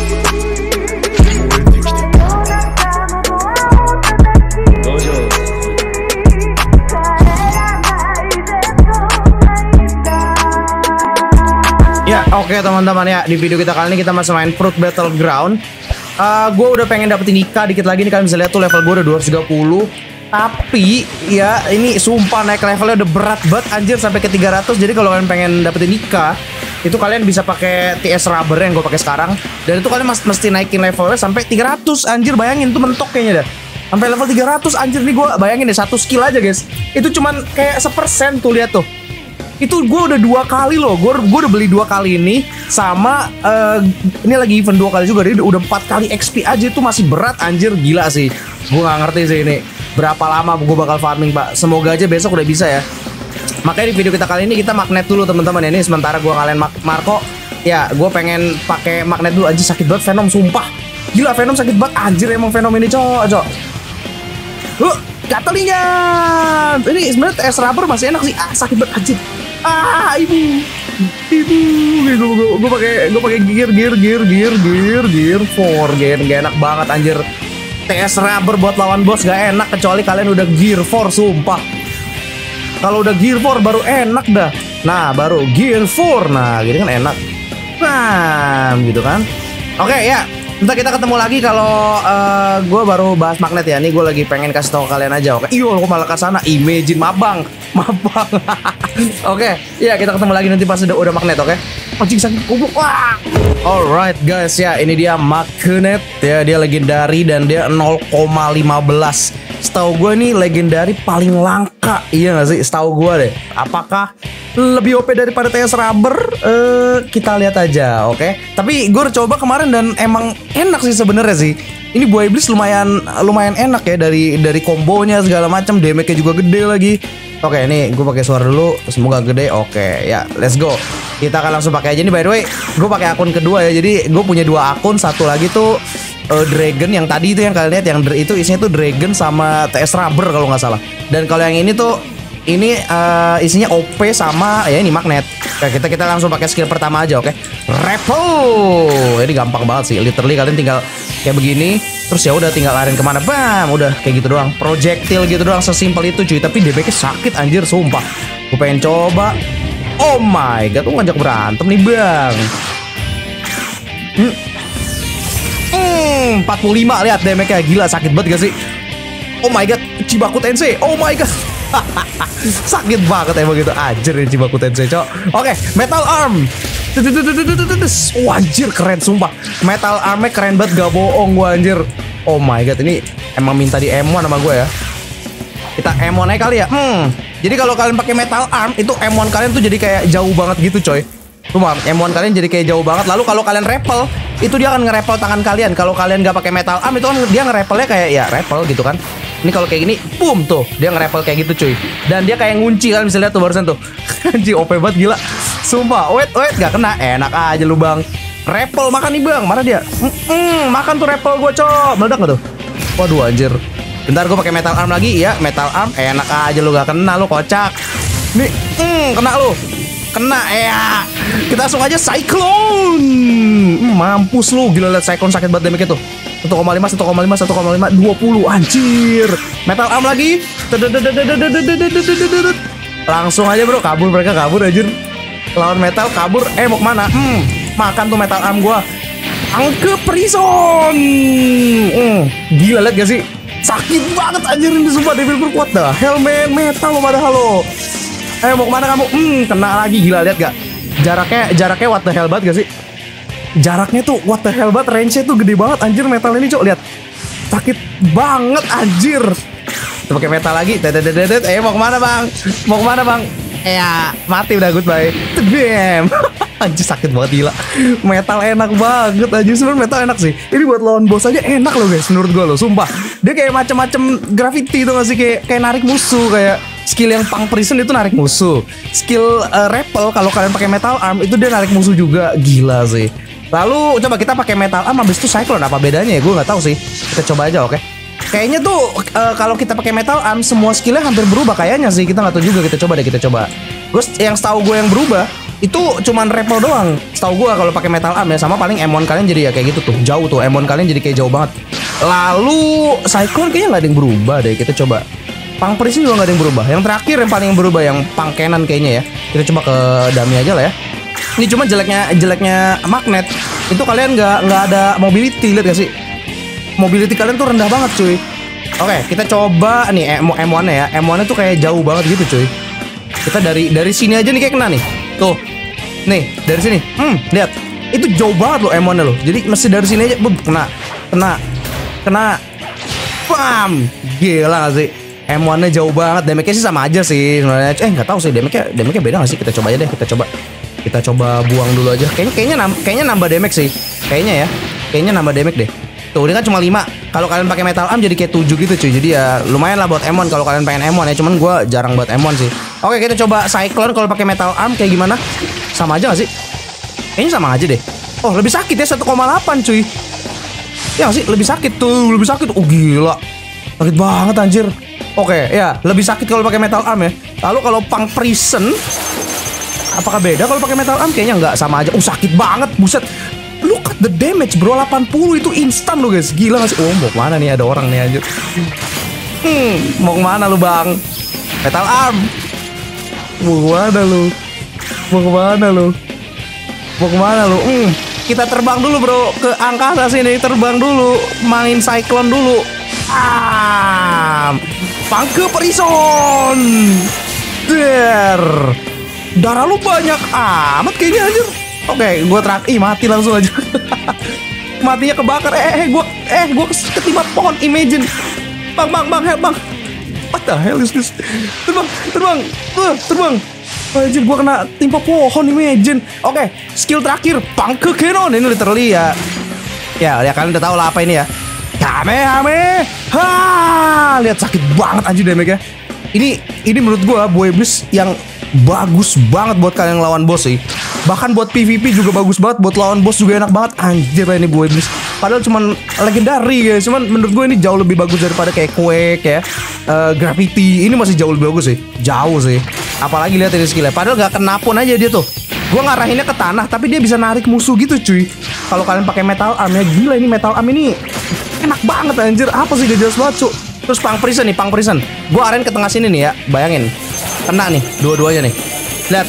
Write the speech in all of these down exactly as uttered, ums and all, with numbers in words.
Ya, oke okay, teman-teman ya, di video kita kali ini kita masih main Fruit Battleground. Uh, gue udah pengen dapetin Nika dikit lagi nih, kalian bisa lihat tuh level gue udah dua ratus tiga puluh. Tapi ya ini sumpah naik levelnya udah berat banget anjir sampai ke tiga ratus. Jadi kalau kalian pengen dapetin Nika, itu kalian bisa pakai T S Rubber yang gue pakai sekarang. Dan itu kalian mas mesti naikin levelnya sampai tiga ratus anjir, bayangin tuh mentok kayaknya dah. Sampai level tiga ratus anjir nih, gue bayangin deh satu skill aja guys. Itu cuman kayak sepersen tuh, lihat tuh. Itu gue udah dua kali loh, gue gue udah beli dua kali ini sama uh, ini lagi event dua kali juga, jadi udah empat kali X P aja, itu masih berat anjir, gila sih. Gue nggak ngerti sih ini berapa lama gue bakal farming pak. Semoga aja besok udah bisa ya. Makanya di video kita kali ini kita magnet dulu teman-teman ya. Ini sementara gue ngalahin Marco ya, gue pengen pakai magnet dulu anjir, sakit banget Venom sumpah. Gila Venom sakit banget anjir, emang Venom ini cok cok. Huh, gatelingan. Ini sebenarnya T S Rubber masih enak sih. Ah, sakit banget anjir. Ah, ibu, ibu, gue gue pakai gue pakai gear gear gear gear gear gear four, gear gak enak banget anjir. T S Rubber buat lawan bos gak enak kecuali kalian udah gear four sumpah. Kalau udah gear four baru enak dah. Nah baru gear four, nah gini kan enak. Nah gitu kan. Oke ya, ntar kita ketemu lagi kalau uh, gue baru bahas magnet ya. Nih gue lagi pengen kasih tahu kalian aja. Oke, iyo lo malah ke sana. Imagine mabang, mabang. Oke, ya kita ketemu lagi nanti pas udah udah magnet. Oke. Anjing sakit goblok. Wah. Alright guys ya, ini dia magnet ya, dia legendary dan dia nol koma lima belas. Setahu gue nih legendary paling langka, iya gak sih? Setahu gue deh. Apakah lebih O P daripada T S Rubber? Uh, kita lihat aja, oke? Okay? Tapi gue udah coba kemarin dan emang enak sih sebenarnya sih. Ini buah iblis lumayan lumayan enak ya, dari dari kombonya segala macam, damage-nya juga gede lagi. Oke, okay, ini gue pakai suara dulu, semoga gede. Oke, okay, ya, let's go. Kita akan langsung pakai aja nih. By the way, gue pakai akun kedua ya. Jadi gue punya dua akun, satu lagi tuh uh, Dragon yang tadi itu yang kalian lihat, yang itu isinya tuh Dragon sama T S Rubber kalau nggak salah. Dan kalau yang ini tuh ini uh, isinya O P sama ya ini magnet. Oke, kita kita langsung pakai skill pertama aja, oke? Okay? Repel. Ini gampang banget sih. Literally kalian tinggal kayak begini, terus ya udah tinggal lariin kemana, bam, udah kayak gitu doang. Projectile gitu doang, sesimpel itu cuy. Tapi D B nya sakit anjir, sumpah. Gue pengen coba. Oh my god, tuh ngajak berantem nih bang. Hmm. Hmm, empat puluh lima, lihat damage-nya gila, sakit banget gak sih? Oh my god, Chibaku Tensei. Oh my god. Sakit banget emang gitu. Anjir ini Chibaku Tensei, cok. Oke, Metal Arm. Wajir keren sumpah. Metal Armnya keren banget, gak bohong gue anjir. Oh my god, ini emang minta di M one sama gue ya. Kita M one aja kali ya. Hmm. Jadi kalau kalian pakai Metal Arm itu M one kalian tuh jadi kayak jauh banget gitu coy. Cuma M one kalian jadi kayak jauh banget. Lalu kalau kalian rappel, itu dia akan nge-rappel tangan kalian. Kalau kalian gak pakai Metal Arm itu kan dia nge-rappelnya kayak ya rappel gitu kan. Ini kalau kayak gini, boom tuh, dia nge-rappel kayak gitu cuy. Dan dia kayak ngunci, kalian bisa lihat tuh barusan tuh. Anjing O P banget gila. Sumpah, wait, wait, gak kena. Enak aja lu bang. Rappel makan nih bang, mana dia? Mm -mm, makan tuh rappel gue cok. Meledak gak tuh? Waduh anjir. Bentar gue pakai Metal Arm lagi ya, Metal Arm. Enak aja lu, gak kena lu kocak. Nih, mm, kena lu. Kena ya. Kita langsung aja Cyclone. mm, Mampus lu, gila liat Cyclone sakit banget damage-nya tuh. satu koma lima, satu koma lima, satu koma lima, dua puluh anjir. Metal Arm lagi. Langsung aja bro, kabur mereka, kabur anjir. Lawan metal kabur, eh mau kemana? Hmm, makan tuh Metal Arm gua. Angke Prison. hmm, Gila liat gak sih? Sakit banget anjir ini sumpah, Devil Fruit. What the hell man, metal lo padahal lo. Eh mau kemana kamu? Hmm, kena lagi, gila liat gak? Jaraknya, jaraknya what the hell banget gak sih? Jaraknya tuh what the hell banget, range-nya tuh gede banget anjir metal ini cok, lihat. Sakit banget anjir. Kita pakai metal lagi. Dedet, eh mau kemana bang? Mau kemana bang? Eh ya mati udah, goodbye. Bam. Anjir sakit banget gila. Metal enak banget anjir, sebenarnya metal enak sih. Ini buat lawan bos aja enak loh guys, menurut gue loh, sumpah. Dia kayak macam-macam graffiti tuh gak sih, kayak kayak narik musuh, kayak skill yang Punk Prison itu narik musuh. Skill uh, Rappel kalau kalian pakai Metal Arm itu dia narik musuh juga, gila sih. Lalu coba kita pakai Metal Arm habis itu Cyclone, apa bedanya ya? Gue nggak tahu sih. Kita coba aja, oke? Okay? Kayaknya tuh uh, kalau kita pakai Metal Arm semua skillnya hampir berubah kayaknya sih. Kita nggak tahu juga. Kita coba deh, kita coba. Gue yang setahu gue yang berubah Itu cuman repel doang. Setahu gua kalau pakai metal arm ya, sama paling M satu kalian jadi ya kayak gitu tuh. Jauh tuh M satu kalian jadi kayak jauh banget. Lalu Cyclone kayaknya nggak ada yang berubah deh. Kita coba. Pang Prison juga nggak ada yang berubah. Yang terakhir yang paling berubah yang Pang Cannon kayaknya ya. Kita coba ke dummy aja lah ya. Ini cuma jeleknya jeleknya magnet. Itu kalian nggak nggak ada mobility, lihat gak sih? Mobility kalian tuh rendah banget cuy. Oke, kita coba nih M satu-nya ya. M satu tuh kayak jauh banget gitu cuy. Kita dari dari sini aja nih kayak kena nih. Tuh. Nih, dari sini. Hmm, lihat. Itu jauh banget loh M satu-nya loh. Jadi mesti dari sini aja Bum, kena. Kena. Kena. Bam. Gila gak sih? M satu-nya jauh banget. Damage-nya sih sama aja sih sebenarnya. Eh, nggak tahu sih damage-nya damage-nya beda gak sih? Kita coba aja deh, kita coba. Kita coba buang dulu aja. Kayaknya kayaknya nam, kayaknya nambah damage sih. Kayaknya ya. Kayaknya nambah damage deh. Tuh, ini kan cuma lima. Kalau kalian pakai metal arm jadi kayak tujuh gitu cuy. Jadi ya lumayan lah buat M satu kalau kalian pengen M satu ya. Cuman gue jarang buat M satu sih. Oke, kita coba Cyclone kalau pakai metal arm kayak gimana? Sama aja gak sih? Kayaknya sama aja deh. Oh, lebih sakit ya satu koma delapan cuy. Ya gak sih? Lebih sakit tuh, lebih sakit. Oh gila. Sakit banget anjir. Oke, ya, lebih sakit kalau pakai metal arm ya. Lalu kalau Pang Prison apakah beda kalau pakai metal arm? Kayaknya nggak, sama aja. Uh, sakit banget, buset. Look at the damage bro, delapan puluh itu instan loh guys. Gila gak sih? Oh, mau kemana nih, ada orang nih anjir. Hmm, mau kemana lu bang? Metal arm. Mau kemana lu? Mau kemana lu? Mau kemana lu? Hmm, kita terbang dulu bro ke angkasa sini. Terbang dulu, main Cyclone dulu. Ah, Pangke Prison. Der. Darah lu banyak amat kayaknya anjir. Oke, gue terak, ih mati langsung aja. Matinya kebakar. Eh, eh, gue, eh, gue ketimpa pohon. Imagine, bang, bang, bang, help, bang. What the hell is this? Terbang, terbang, uh, terbang. Anjir, gue kena timpa pohon. Imagine. Oke, skill terakhir, Pangke Cannon. Ini literally ya, ya, ya kalian udah tahu lah apa ini ya. Kamehame, ha, lihat sakit banget anjir damage-nya. Ini, ini menurut gue Buah Iblis yang bagus banget buat kalian lawan bos sih. Bahkan buat P V P juga bagus banget. Buat lawan bos juga enak banget. Anjir lah ini Buah Iblis. Padahal cuman legendary guys. Cuman menurut gue ini jauh lebih bagus daripada kayak Quake ya, uh, Gravity. Ini masih jauh lebih bagus sih. Jauh sih. Apalagi lihat ini skillnya. Padahal gak kena pun aja dia tuh. Gue ngarahinnya ke tanah, tapi dia bisa narik musuh gitu cuy. Kalau kalian pakai metal arm ya, gila ini metal arm ini enak banget anjir. Apa sih, gak jelas banget cuy. Terus Pang Prison nih, Pang Prison. Gue aren ke tengah sini nih ya. Bayangin. Kena nih, dua-duanya nih. Lihat.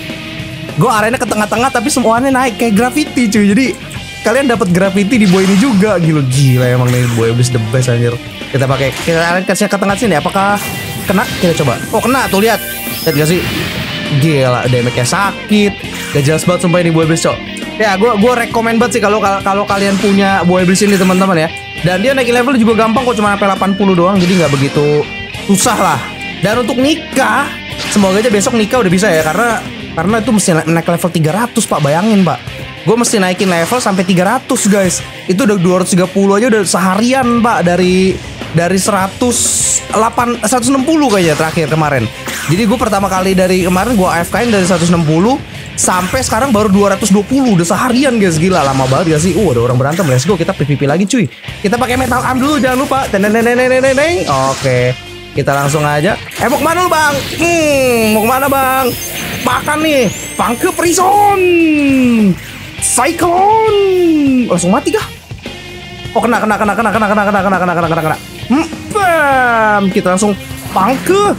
Gue arenanya ke tengah-tengah tapi semuanya naik kayak Gravity cuy. Jadi kalian dapat Gravity di buah ini juga. Gila gila emang nih Buah Iblis the best anjir. Kita pakai, kita aren kasih ke tengah sini. Apakah kena? Kita coba. Oh kena tuh, lihat. Lihat gak sih? Gila damage-nya sakit. Gak jelas banget sumpah ini Buah Iblis cok. Ya gue gue rekomend banget sih kalau kalau kalian punya Buah Iblis ini teman-teman ya. Dan dia naikin level juga gampang kok, cuma sampai delapan puluh doang. Jadi nggak begitu susah lah. Dan untuk nikah, semoga aja besok nikah udah bisa ya. Karena Karena itu mesti naik level tiga ratus pak. Bayangin pak, gue mesti naikin level sampai tiga ratus guys. Itu udah dua ratus tiga puluh aja udah seharian pak. Dari Dari seratus delapan, seratus enam puluh kayaknya terakhir kemarin. Jadi gue pertama kali dari kemarin gue A F K-in dari seratus enam puluh sampai sekarang baru dua ratus dua puluh. Udah seharian guys. Gila lama banget gak sih? Uh ada orang berantem. Let's go, kita P V P lagi cuy. Kita pakai metal arm dulu jangan lupa. Oke, okay. Kita langsung aja. Eh mau kemana lu bang? Hmm, mau kemana bang? Makan nih, Pangke Prison, Cyclone. Langsung mati kah? Oh kena, kena, kena, kena, kena, kena, kena, kena, kena, kena, kena, kena. Hmm, bam. Kita langsung Pangke.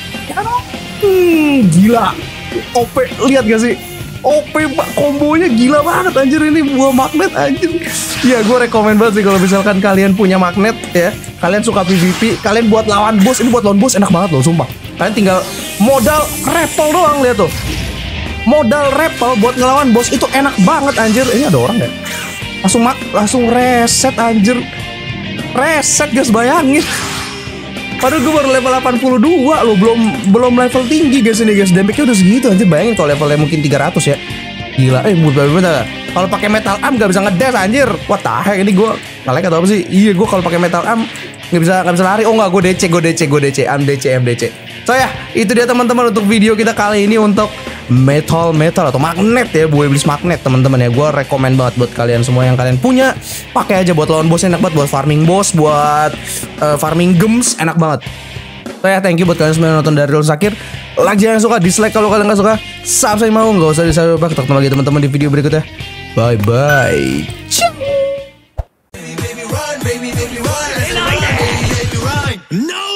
Hmm, gila. O P, lihat gak sih? O P kombonya gila banget anjir, ini buah magnet anjir. Ya gue rekomend banget sih kalau misalkan kalian punya magnet ya. Kalian suka P V P, kalian buat lawan bos, ini buat lawan bos enak banget loh sumpah. Kalian tinggal modal rappel doang, lihat tuh. Modal rappel buat ngelawan bos itu enak banget anjir. Ini ada orang ya? Langsung mak, langsung reset anjir. Reset guys, bayangin. Padahal gue baru level delapan puluh dua loh, belum belum level tinggi guys ini guys. Damage-nya udah segitu anjir. Bayangin kalau levelnya mungkin tiga ratus ya. Gila, eh bener-bener. Kalau pakai metal arm gak bisa ngedash anjir. What the heck, ini gue nge-lag atau apa sih? Iya, gue kalau pakai metal arm nggak bisa nggak bisa lari. Oh nggak, gue D C, gue D C, gue D C, M D C, M D C. So ya, itu dia teman-teman untuk video kita kali ini untuk metal metal atau magnet ya, Buah Iblis magnet teman-teman ya. Gue rekomend banget buat kalian semua yang kalian punya, pakai aja buat lawan bos, enak banget buat farming bos, buat uh, farming gems enak banget. So ya, thank you buat kalian semua yang nonton dari Rul Sakir. Like jangan suka, dislike kalau kalian nggak suka, subscribe mau nggak usah di-subscribe. Ketemu lagi teman-teman di video berikutnya. Bye bye. No!